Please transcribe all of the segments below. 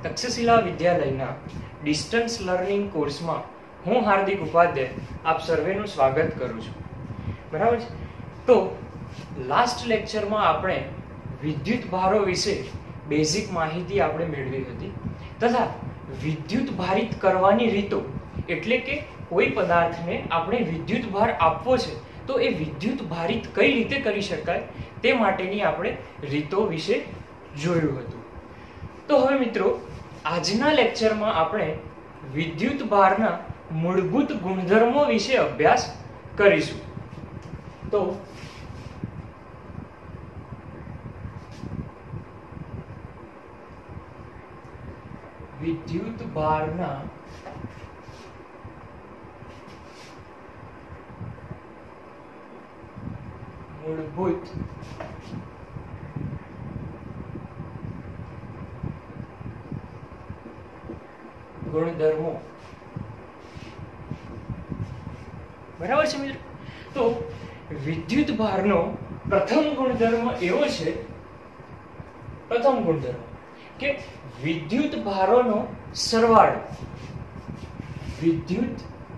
તક્ષશિલા વિદ્યાલયના distance learning કોર્સમાં હું હાર્દિક ઉપાધ્યાય આપ સર્વેનું સ્વાગત કરું છું. બરાબર છે. તો લાસ્ટ લેક્ચરમાં આપણે વિદ્યુત ભારો વિશે બેઝિક માહિતી આપણે મેળવી હતી તથા વિદ્યુત ભારિત કરવાની રીતો, એટલે કે કોઈ પદાર્થને આપણે વિદ્યુત ભાર આપવો છે તો એ વિદ્યુત ભારિત કઈ રીતે કરી શકાય તે માટેની આપણે રીતો વિશે જોયું હતું. તો હવે મિત્રો, આજના લેક્ચરમાં આપણે વિદ્યુત ભારના મૂળભૂત ગુણધર્મો વિશે અભ્યાસ કરીશું. તો વિદ્યુત ભારના મૂળભૂત ગુણધર્મો. બરાબર છે મિત્રો. તો વિદ્યુત ભારનો પ્રથમ ગુણધર્મ એવો છે, પ્રથમ ગુણધર્મ કે વિદ્યુત ભારોનો સરવાળો, વિદ્યુત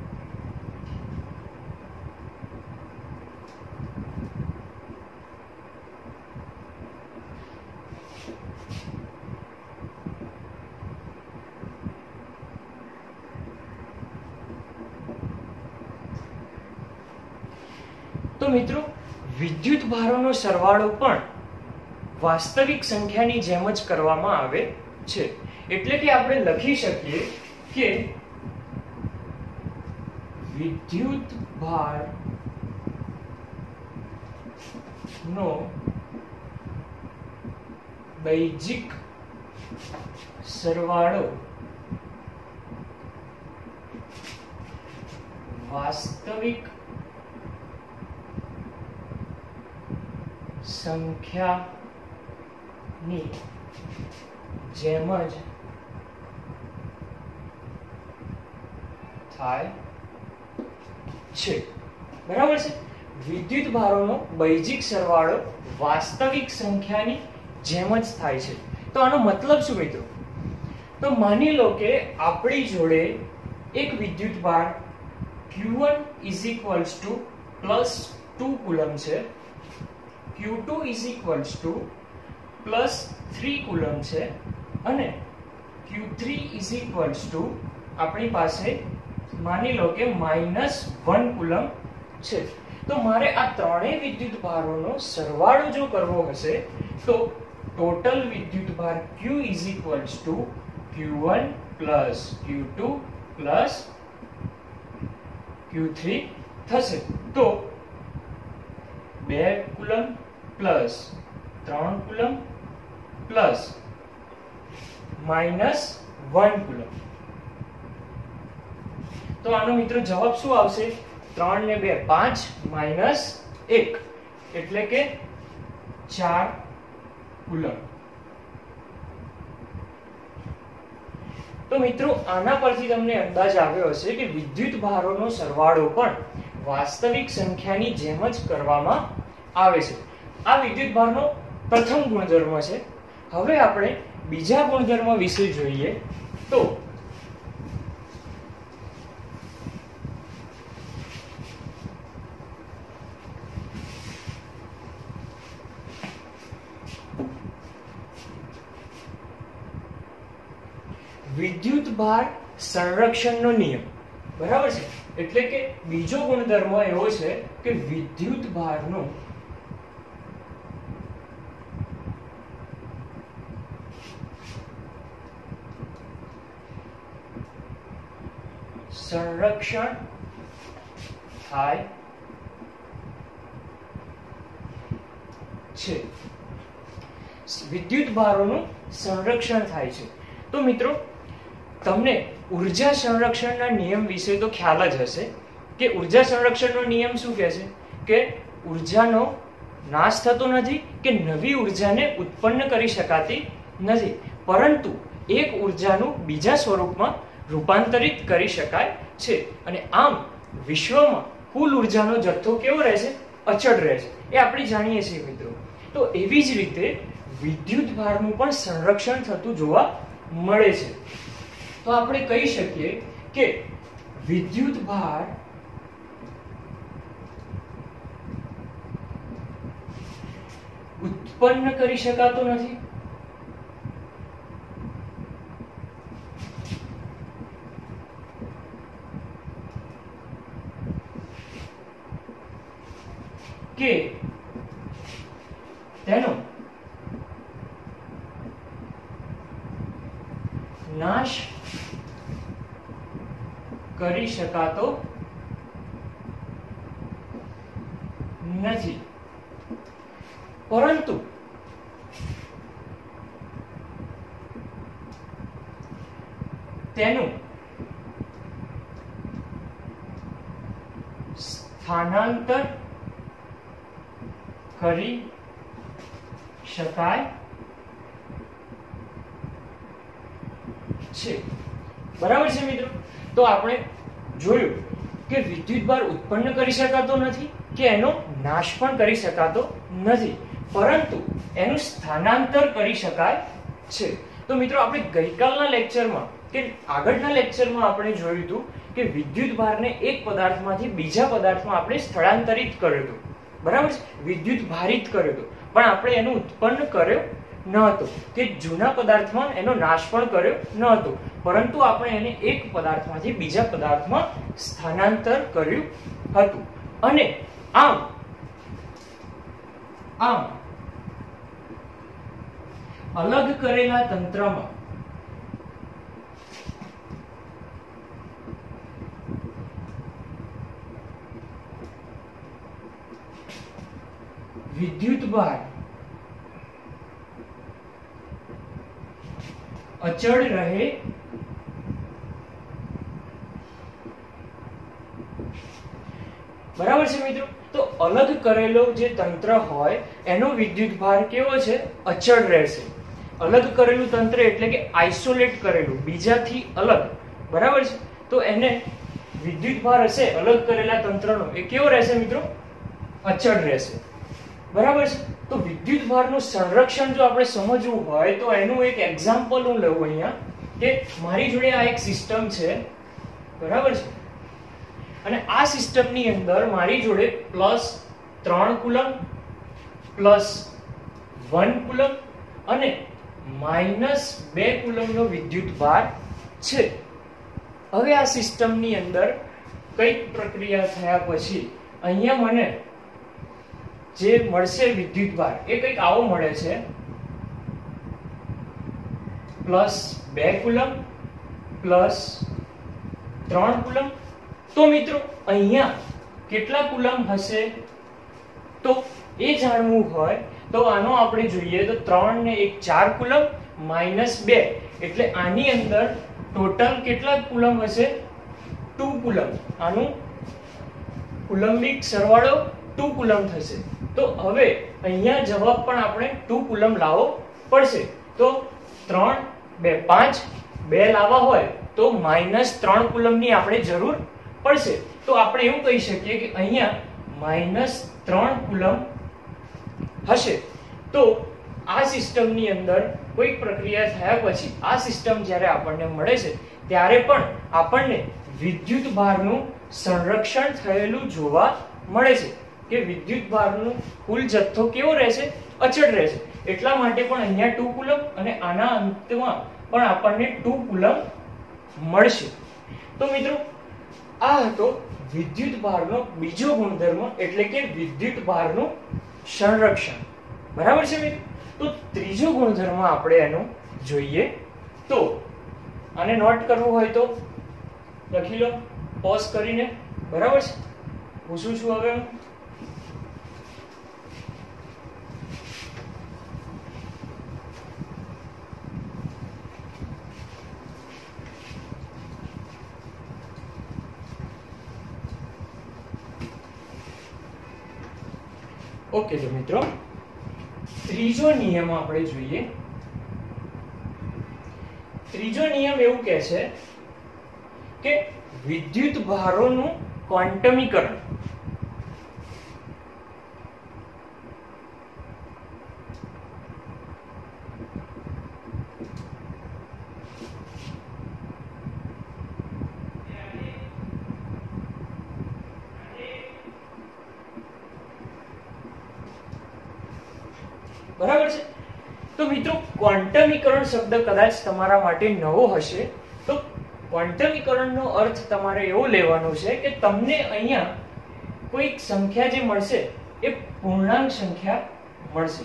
તો મિત્રો, વિદ્યુત ભારોનો સરવાળો પણ વાસ્તવિક સંખ્યાની જેમ જ કરવામાં આવે છે. એટલે કે આપણે લખી શકીએ કે વિદ્યુત ભાર નો બૈજિક સરવાળો વાસ્તવિક સંખ્યાની જેમ જ થાય છે. બરાબર છે. વિદ્યુત ભારોનો બૈજિક સરવાળો વાસ્તવિક સંખ્યાની જેમ જ થાય છે. તો આનો મતલબ શું મિત્રો? તો માની લો કે આપણી જોડે એક વિદ્યુત ભાર Q1 = +2 કુલમ છે, Q2 = +3 કુલમ છે અને Q3 આપણી પાસે માની લો કે -1 કુલમ છે. તો મારે આ ત્રણેય વિદ્યુત ભારોનો સરવાળો જો કરવો હશે તો ટોટલ વિદ્યુત ભાર Q = Q1 + Q2 + Q3 થશે. તો 2 કુલમ + 3 કુલમ + -1 કુલમ. તો આનો મિત્રો જવાબ શું આવશે? 3 ને 2 5 -1 એટલે કે 4 કુલમ. તો મિત્રો, આના પરથી તમને અંદાજ આવ્યો હશે કે વિદ્યુત ભારોનો સરવાળો પણ વાસ્તવિક સંખ્યાની જેમ જ કરવામાં આવે છે. આ વિદ્યુત ભારનો પ્રથમ ગુણધર્મ છે. હવે આપણે બીજા ગુણધર્મ વિશે જોઈએ. તો વિદ્યુત ભાર સંરક્ષણનો નિયમ. બરાબર છે. એટલે કે બીજો ગુણધર્મ એવો છે કે વિદ્યુત ભારનો સંરક્ષણ થાય છે. વિદ્યુત ભારોનું સંરક્ષણ થાય છે. તો મિત્રો, તમને ઉર્જા સંરક્ષણના નિયમ વિશે તો ખ્યાલ જ હશે કે ઉર્જા સંરક્ષણનો નિયમ શું કહે છે કે ઉર્જાનો નાશ થતો નથી કે નવી ઉર્જાને ઉત્પન્ન કરી શકાતી નથી, પરંતુ એક ઉર્જાનું બીજા સ્વરૂપમાં રૂપાંતરિત કરી શકાય છે. અને આમ વિશ્વમાં કુલ ઉર્જાનો જથ્થો કેવો રહે છે? અચળ રહે છે. એ આપણે જાણીએ છીએ મિત્રો. તો એવી જ રીતે વિદ્યુત ભારનું પણ સંરક્ષણ થતું જોવા મળે છે. તો આપણે કહી શકીએ કે વિદ્યુત ભાર ઉત્પન્ન કરી શકાતો નથી. કે તેનો નાશ કરી શકાતો નથી, પરંતુ તેનું સ્થાનાંતર કરી શકાય છે. બરાબર છે મિત્રો? તો આપણે જોયું કે વિદ્યુત ભાર ઉત્પન્ન કરી શકાતો નથી કે એનો નાશ પણ કરી શકાતો નથી, પરંતુ એનું સ્થાનાંતર કરી શકાય છે. તો મિત્રો આપણે ગઈકાલના લેક્ચરમાં કે આગળના લેક્ચરમાં આપણે જોયું હતું કે વિદ્યુત ભારને એક પદાર્થમાંથી બીજા પદાર્થમાં આપણે સ્થળાંતરિત કર્યો હતો. બરાબર છે? વિદ્યુત ભારિત કર્યો હતો, પણ આપણે એનું ઉત્પન્ન કર્યો ન હતો કે જૂના પદાર્થમાં એનો નાશ પણ કર્યો ન હતો, પરંતુ આપણે એને એક પદાર્થમાંથી બીજા પદાર્થમાં સ્થાનાંતર કર્યું હતું. અને આમ અલગ કરેલા તંત્રમાં વિદ્યુત ભાર અચળ રહે બરાબર છે મિત્રો? તો અલગ કરેલો જે તંત્ર હોય એનો વિદ્યુત ભાર કેવો છે? અચળ રહેશે. અલગ કરેલું તંત્ર એટલે કે આઇસોલેટ કરેલું, બીજાથી અલગ. બરાબર છે? તો એને વિદ્યુત ભાર હશે અલગ કરેલા તંત્રનો, એ કેવો રહેશે મિત્રો? અચળ રહેશે. બરાબર છે? તો વિદ્યુત ભારનું સંરક્ષણ જો આપણે સમજવું હોય તો એનું એક એક્ઝામ્પલ હું લઉં અહીંયા, કે મારી જોડે આ એક સિસ્ટમ છે. બરાબર છે? અને આ સિસ્ટમની અંદર મારી જોડે +3 કુલમ, +1 કુલમ અને -2 કુલમનો વિદ્યુત ભાર છે. હવે આ સિસ્ટમની અંદર કઈક પ્રક્રિયા થયા પછી અહીંયા મને જે મળશે વિદ્યુત ભાર એ કંઈક આવો મળે છે, +2 કુલમ, +3 કુલમ. તો મિત્રો અહીંયા કેટલા કુલમ હશે? તો એ જાણવું હોય તો આનો આપણે જોઈએ તો 3 ને 1 4 કુલમ -2 એટલે આની અંદર ટોટલ કેટલા કુલમ હશે? 2 કુલમ. આનું કુલમ્બિક સરવાળો 2 કુલમ થશે. તો હવે અહીંયા જવાબ પણ આપણે 2 કુલમ લાવવો પડશે. તો 3 2 5 2 લાવવા હોય તો -3 કુલમની આપણે જરૂર પડશે. તો આપણે એવું કહી શકીએ કે અહીંયા -3 કુલમ હશે. તો આ સિસ્ટમની અંદર કોઈ પ્રક્રિયા થયા પછી આ સિસ્ટમ જ્યારે આપણને મળે છે ત્યારે પણ આપણને વિદ્યુત ભારનું સંરક્ષણ થયેલું જોવા મળે છે કે વિદ્યુત ભારનો કુલ જથ્થો કેવો રહેશે? અચળ રહેશે. એટલા માટે પણ અહીંયા 2 કુલમ અને આના અંતમાં પણ આપણને 2 કુલમ મળશે. તો મિત્રો આ હતો વિદ્યુત ભારનો બીજો ગુણધર્મ, એટલે કે વિદ્યુત ભારનું સંરક્ષણ. બરાબર છે મિત્રો? તો ત્રીજો ગુણધર્મ આપણે એનો જોઈએ. તો આને નોટ કરવું હોય તો લખી લો પોઝ કરીને. બરાબર છે? પૂછું છું હવે હું. ઓકે, તો મિત્રો ત્રીજો નિયમ આપણે જોઈએ. ત્રીજો નિયમ એવું કહે છે કે વિદ્યુત ભારોનું ક્વોન્ટમીકરણ બરાબર છે? તો મિત્રો ક્વોન્ટમીકરણ શબ્દ કદાચ તમારા માટે નવો હશે. તો ક્વોન્ટમીકરણનો અર્થ તમારે એવો લેવાનો છે કે તમને અહીંયા કોઈક સંખ્યા જે મળશે એ પૂર્ણાંક સંખ્યા મળશે.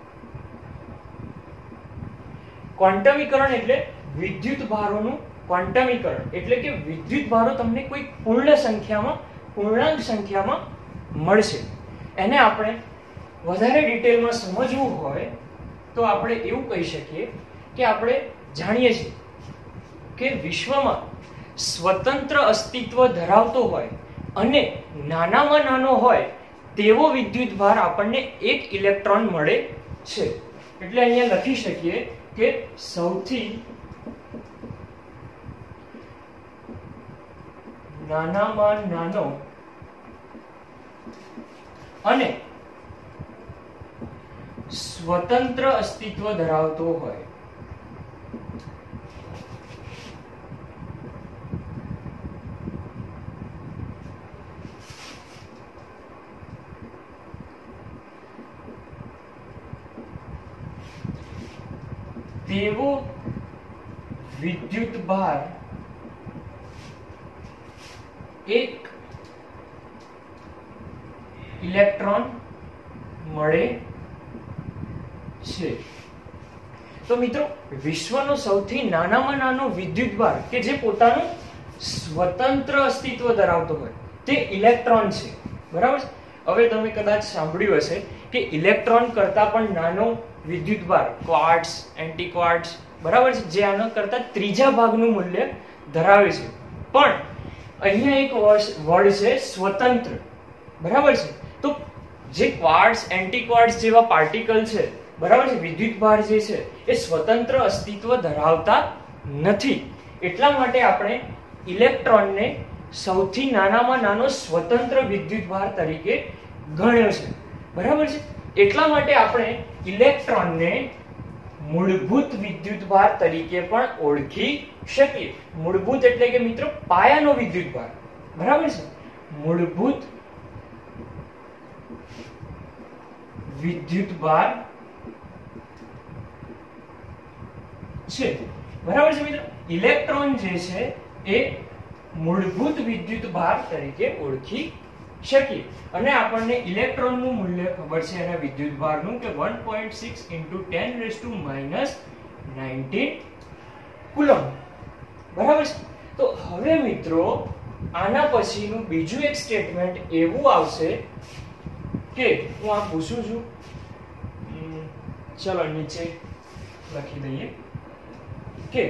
ક્વોન્ટમીકરણ એટલે વિદ્યુત ભારોનું ક્વોન્ટમીકરણ, એટલે કે વિદ્યુત ભારો તમને કોઈ પૂર્ણ સંખ્યામાં, પૂર્ણાંક સંખ્યામાં મળશે. એને આપણે વધારે ડિટેલમાં સમજવું હોય તો આપણે એવું કહી શકીએ કે આપણે જાણીએ છીએ કે વિશ્વમાં સ્વતંત્ર અસ્તિત્વ ધરાવતો હોય અને નાનામાં નાનો હોય તેવો વિદ્યુત ભાર આપણને 1 ઇલેક્ટ્રોન મળે છે. એટલે અહીંયા લખી શકીએ કે સૌથી નાનામાં નાનો અને સ્વતંત્ર અસ્તિત્વ ધરાવતો હોય તેવો વિદ્યુત ભાર 1 ઇલેક્ટ્રોન મળે છે. તો મિત્રો વિશ્વનો સૌથી નાનામાં નાનો વિદ્યુત ભાર કે જે પોતાનું સ્વતંત્ર અસ્તિત્વ ધરાવતો હોય તે ઇલેક્ટ્રોન છે. બરાબર? હવે તમે કદાચ સાંભળ્યું હશે કે ઇલેક્ટ્રોન કરતા પણ નાનો વિદ્યુત ભાર ક્વાર્ટઝ, એન્ટીક્વાર્ટઝ, બરાબર છે, જે આના કરતા ત્રીજા ભાગનું મૂલ્ય ધરાવે છે. પણ અહીંયા એક વર્ડ છે સ્વતંત્ર. બરાબર છે? તો જે ક્વાર્ટઝ, એન્ટીક્વાર્ટઝ જેવા પાર્ટિકલ છે, બરાબર છે, વિદ્યુત ભાર જે છે એ સ્વતંત્ર અસ્તિત્વ ધરાવતા નથી. એટલા માટે આપણે ઇલેક્ટ્રોનને સૌથી નાનામાં નાનો સ્વતંત્ર વિદ્યુત ભાર તરીકે ગણ્યો છે. બરાબર છે? એટલા માટે આપણે ઇલેક્ટ્રોનને મૂળભૂત વિદ્યુત ભાર તરીકે પણ ઓળખી શકીએ. મૂળભૂત એટલે કે મિત્રો પાયાનો વિદ્યુત ભાર. બરાબર છે? મૂળભૂત વિદ્યુત ભાર છે. બરાબર છે મિત્રો? ઇલેક્ટ્રોન જે છે એ મૂળભૂત વિદ્યુત ભાર તરીકે ઓળખી શકીએ. અને આપણને ઇલેક્ટ્રોનનું મૂલ્ય ખબર છે એના વિદ્યુત ભારનું કે 1.6 × 10⁻⁹ કુલમ. બરાબર છે? તો હવે મિત્રો આના પછીનું બીજું એક સ્ટેટમેન્ટ એવું આવશે કે હું આ પૂછું છું, ચલો નીચે લખી દઈએ કે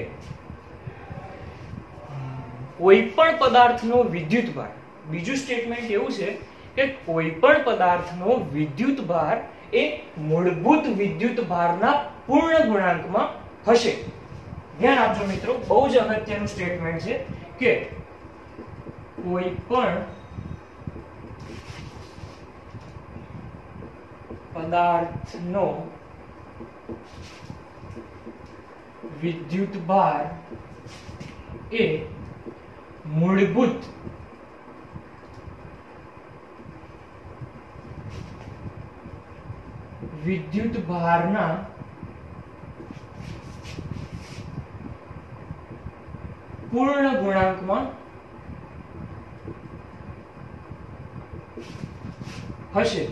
કોઈ પણ પદાર્થનો વિદ્યુત ભાર, બીજું સ્ટેટમેન્ટ એવું છે કે કોઈ પણ પદાર્થનો વિદ્યુત ભાર એ મૂળભૂત વિદ્યુત ભારના પૂર્ણ ગુણાંકમાં હશે. ધ્યાન આપજો મિત્રો, બહુ જ અગત્યનું સ્ટેટમેન્ટ છે કે કોઈ પણ પદાર્થનો વિદ્યુત ભાર એ મૂળભૂત વિદ્યુત ભારના પૂર્ણ ગુણાંકમાં હશે.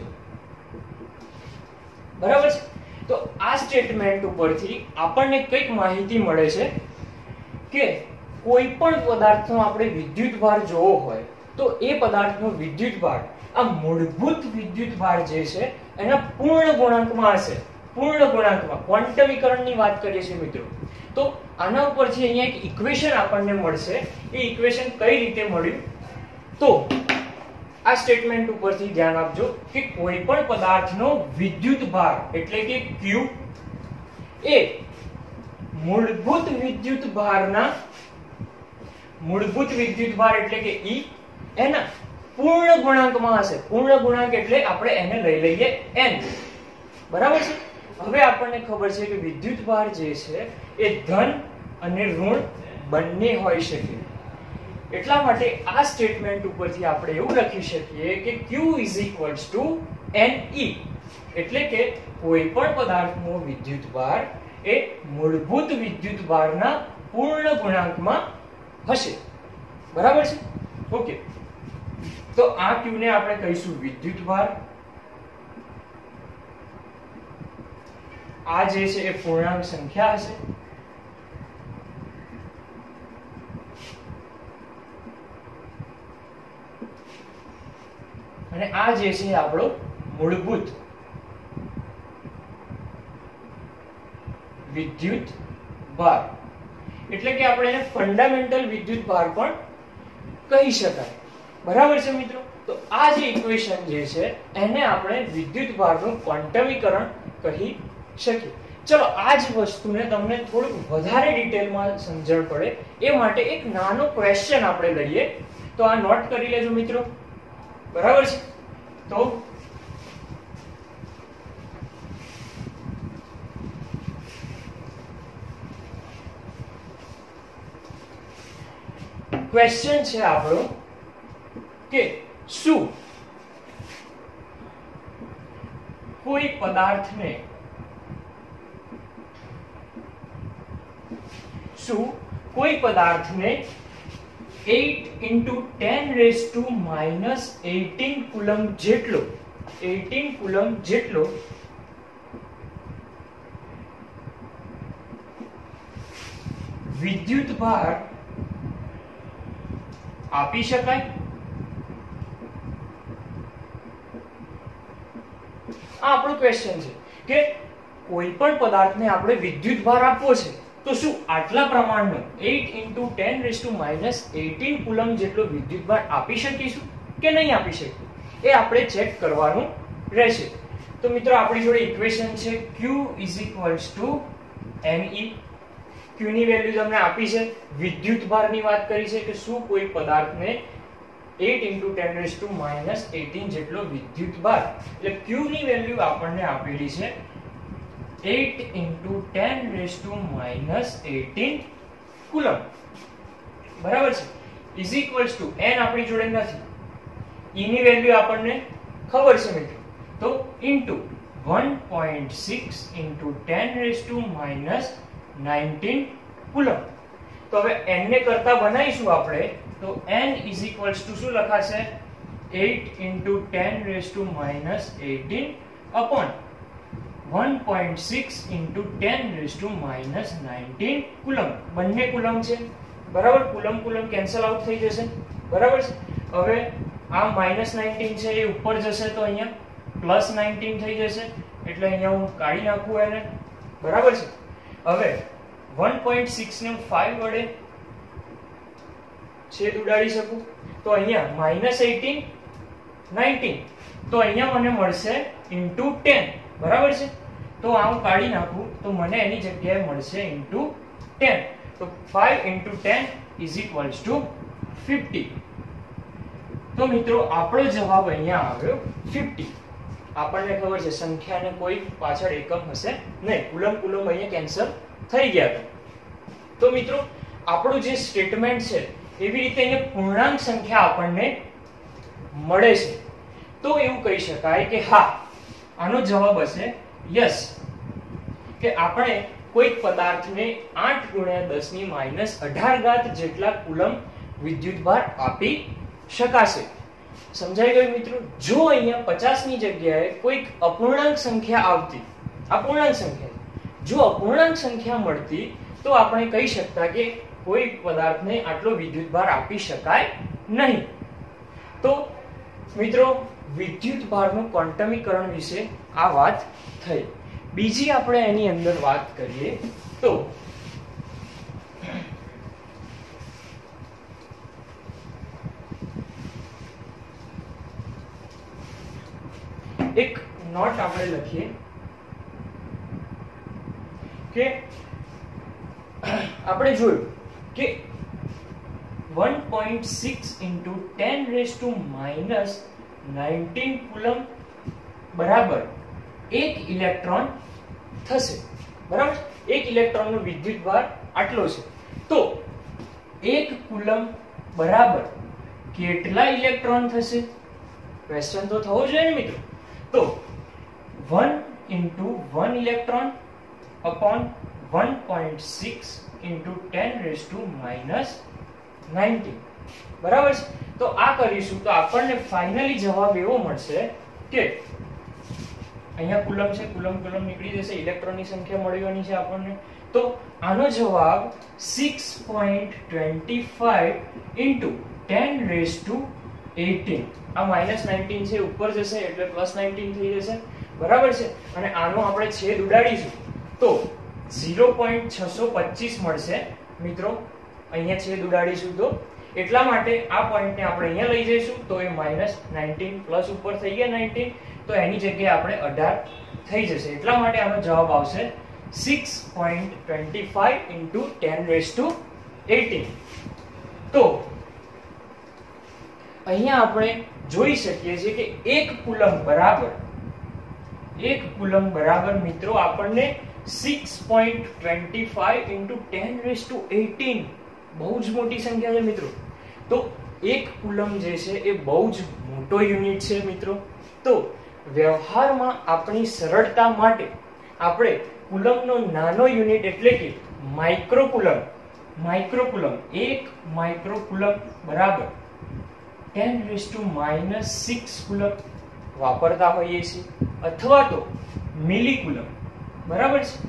બરાબર છે? તો આ સ્ટેટમેન્ટ ઉપરથી આપણને કઈક માહિતી મળે છે કે કોઈ પણ પદાર્થનો આપણે વિદ્યુત ભાર જોવો હોય તો એ પદાર્થનો વિદ્યુત ભાર આ મૂળભૂત વિદ્યુત ભાર જે છે એના પૂર્ણ ગુણાંકમાં હશે. પૂર્ણ ગુણાંકમાં ક્વોન્ટમીકરણની વાત કરીએ છીએ મિત્રો. તો આના ઉપરથી અહીંયા એક ઇક્વેશન આપણને મળશે. એ ઇક્વેશન કઈ રીતે મળ્યું? તો આ સ્ટેટમેન્ટ ઉપરથી ધ્યાન આપજો કે કોઈ પણ પદાર્થનો વિદ્યુત ભાર એટલે કે Q એ મૂળભૂત વિદ્યુત ભારના, મૂળભૂત વિદ્યુત ભાર એટલે કે E એના પૂર્ણ ગુણાંકમાં હશે. પૂર્ણ ગુણાંક એટલે આપણે એને લઈ લઈએ n. બરાબર છે? હવે આપણને ખબર છે કે વિદ્યુત ભાર જે છે એ ધન અને ઋણ બંને હોઈ શકે. એટલા માટે આ સ્ટેટમેન્ટ ઉપરથી આપણે એવું લખી શકીએ કે Q = Ne. એટલે કે કોઈ પણ પદાર્થનો વિદ્યુતભાર એ મૂળભૂત વિદ્યુતભારના પૂર્ણ ગુણાંકમાં હશે. બરાબર છે? ઓકે, તો આ q ને આપણે કહીશું વિદ્યુતભાર, આ જે છે એ પૂર્ણાંક સંખ્યા હશે, અને આ જે છે આપણો મૂળભૂત વિદ્યુત ભાર, એટલે કે આપણે એને ફંડામેન્ટલ વિદ્યુત ભાર પણ કહી શકાય. બરાબર છે મિત્રો? તો આ જે ઇક્વેશન જે છે એને આપણે વિદ્યુત ભારનું ક્વોન્ટમીકરણ કહી શકીએ. ચલો આ જ વસ્તુને તમને થોડુંક વધારે ડિટેલમાં સમજણ પડે એ માટે એક નાનો ક્વેશ્ચન આપણે લઈએ. તો આ નોટ કરી લેજો મિત્રો. બરાબર છે? તો ક્વેશ્ચન છે આપણો કે શું કોઈ પદાર્થને 8 into 10 raised to minus 18 coulomb જેટલો વિદ્યુત ભાર આપી શકાય? આ આપણો ક્વેશ્ચન છે કે કોઈ પણ પદાર્થને આપણે વિદ્યુત ભાર આપવો છે તો શું આટલા પ્રમાણનો 8 into 10 raised to minus 18 coulomb જેટલો વિદ્યુત ભાર આપી શકીશું કે નહીં આપી શકીએ એ આપણે ચેક કરવાનું રહેશે. તો મિત્રો આપણી જોડે ઇક્વેશન છે q me. q ની વેલ્યુ તમને આપી છે, વિદ્યુત ભારની વાત કરી છે કે શું કોઈ પદાર્થને 8 into 10 raised to minus 18 જેટલો વિદ્યુત ભાર, એટલે q ની વેલ્યુ આપણને આપેલી છે 8 into 10 raised to minus 18 coulomb. બરાબર છે? ઇઝ ઇક્વલ્સ ટુ n આપણી જોડે નથી, e ની વેલ્યુ આપણને ખબર છે મિત્રો, તો into 1.6 into 10 raised to minus 19 coulomb. તો હવે n ને કરતા બનાવીશું આપણે, તો n ઇઝ ઇક્વલ્સ ટુ શું લખાશે 8 into 10 raised to minus 18 upon 1.6 into 10 raised to minus 19 coulomb. બંને કુલમ છે. બરાબર? કુલમ કેન્સલ આઉટ થઈ જશે. બરાબર છે? હવે આ -19 છે એ ઉપર જશે તો અહીંયા +19 થઈ જશે, એટલે અહીંયા હું કાઢી નાખું એને. બરાબર છે? હવે 1.6 ને 5 વડે છેદ ઉડાડી શકું તો અહીંયા -18 19, તો અહીંયા મને મળશે into 10. બરાબર છે? તો આ હું કાઢી નાખું તો મને એની જગ્યાએ મળશે into 10. તો 5 into 10 is equals to 50. તો મિત્રો આપણો જવાબ અહીંયા આવ્યો 50. આપણને ખબર છે સંખ્યાને કોઈ પાછળ એકમ હશે નહીં, કુલમ અહીંયા કેન્સલ થઈ ગયા હતા. તો મિત્રો આપણું જે સ્ટેટમેન્ટ છે એવી રીતે અહીંયા પૂર્ણાંક સંખ્યા આપણને મળે છે, તો એવું કહી શકાય કે હા, આનો જવાબ હશે યસ, કે આપણે કોઈ પદાર્થને 8 × 10⁻18 જેટલા કુલમ વિદ્યુતભાર આપી શકાશે. સમજાઈ ગયું મિત્રો? જો અહીંયા 50 ની જગ્યાએ કોઈક અપૂર્ણાંક સંખ્યા આવતી, અપૂર્ણાંક સંખ્યા, જો અપૂર્ણાંક સંખ્યા મળતી તો આપણે કહી શકતા કે કોઈ પદાર્થને આટલો વિદ્યુતભાર આપી શકાય નહીં. તો મિત્રો વિદ્યુતભારનું ક્વોન્ટમીકરણ વિશે આ વાત થઈ. બીજી આપણે એની અંદર વાત કરીએ તો એક નોટ આપણે લખીએ કે આપણે જોયું કે 1.6 into 10 raised to minus 19 coulomb બરાબર 1 ઇલેક્ટ્રોન થશે. બરાબર? 1 ઇલેક્ટ્રોનનો વિદ્યુતભાર આટલો છે. તો 1 કુલમ બરાબર કેટલા ઇલેક્ટ્રોન થશે? ક્વેશ્ચન તો થવો જોઈએ ને મિત્રો. તો 1 into 1 electron upon 1.6 into 10 raised to minus 19. બરાબર છે? તો આ કરીશું તો આપણને ફાઇનલી જવાબ એવો મળશે કે અહીંયા કુલમ છે, કુલમ નીકળી જશે, ઇલેક્ટ્રોનની સંખ્યા મળવાની છે આપણને. તો આનો જવાબ 6.25 into 10 raised to 18. આ -19 છે, ઉપર જશે એટલે +19 થઈ જશે. બરાબર છે? અને આનો આપણે છેદ ઉડાડીશું તો 0.625 મળશે મિત્રો. અહીંયા છેદ ઉડાડીશું તો એટલા માટે આ પોઈન્ટને આપણે અહીંયા લઈ જઈશું તો એ -19 પ્લસ ઉપર થઈ ગયા 19, તો એની જગ્યાએ આપણે 18 થઈ જશે. એટલા માટે આનો જવાબ આવશે 6.25 into 10 raised to 18. તો અહીંયા આપણે જોઈ શકીએ છીએ કે 1 કુલમ બરાબર મિત્રો આપણને 6.25 into 10 raised to 18 બહુ જ મોટી સંખ્યા છે મિત્રો. તો 1 કુલમ જે છે એ બહુ જ મોટો યુનિટ છે મિત્રો. તો વ્યવહારમાં આપણી સરળતા માટે આપણે કુલમનો નાનો યુનિટ એટલે કે માઇક્રોકુલમ 1 માઇક્રોકુલમ બરાબર 10 raised to -6 કુલમ વાપરતા હોઈએ છીએ, અથવા તો મિલીકુલમ. બરાબર છે?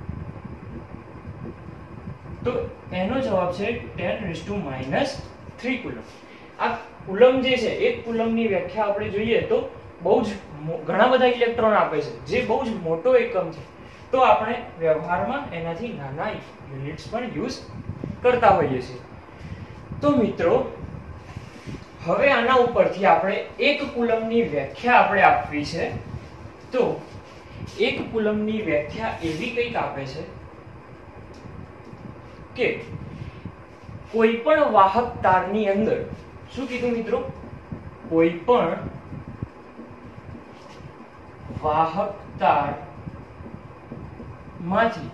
તો એનો જવાબ છે 10 raised to -3 કુલમ. આ કુલમ જે છે, એક કુલમની વ્યાખ્યા આપણે જોઈએ તો બહુ જ ઘણા બધા ઇલેક્ટ્રોન આપે છે, જે બહુ જ મોટો એકમ છે. તો આપણે વ્યવહારમાં એનાથી નાના યુનિટ્સ પણ યુઝ કરતા હોઈએ છીએ. તો મિત્રો હવે આના ઉપરથી આપણે એક કુલમની વ્યાખ્યા આપણે આપવી છે. તો એક કુલમની વ્યાખ્યા એવી કંઈક આપે છે કે કોઈ પણ વાહક તારની અંદર, શું કીધું મિત્રો? કોઈ પણ વાહક તાર માંથી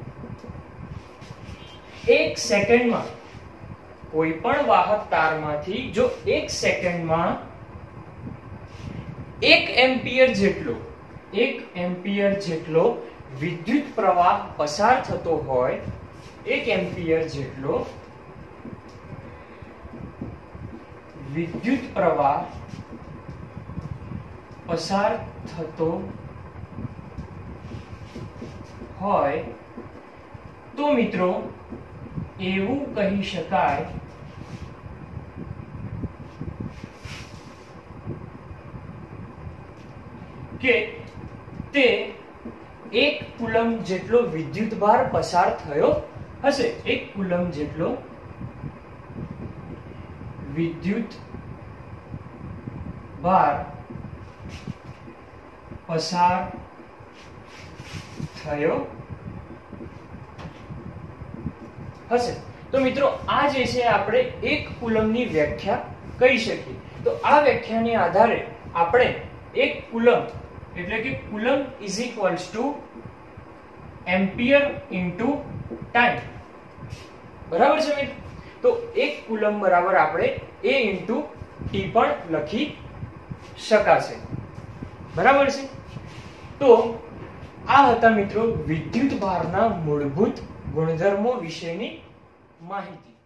1 સેકન્ડમાં, કોઈ પણ વાહક તારમાંથી જો 1 સેકન્ડમાં 1 એમ્પિયર જેટલો વિદ્યુત પ્રવાહ પસાર થતો હોય, 1 એમ્પિયર જેટલો વિદ્યુત પ્રવાહ પસાર થતો હોય તો મિત્રો એવું કહી શકાય કે તે 1 કુલમ જેટલો વિદ્યુતભાર પસાર થયો હશે. 1 કુલમ જેટલો વિદ્યુત ભાર પસાર થયો હશે. તો મિત્રો આ જે છે આપણે 1 કુલમની વ્યાખ્યા કહી શકીએ. તો આ વ્યાખ્યાને આધારે આપણે 1 કુલમ એટલે કે coulomb is equals to ampere into time. બરાબર છે મિત્રો? તો 1 કુલમ બરાબર આપણે A ઇન્ટુ ટી પણ લખી શકાશે. બરાબર છે? તો આ હતા મિત્રો વિદ્યુત ભારના મૂળભૂત ગુણધર્મો વિશેની માહિતી.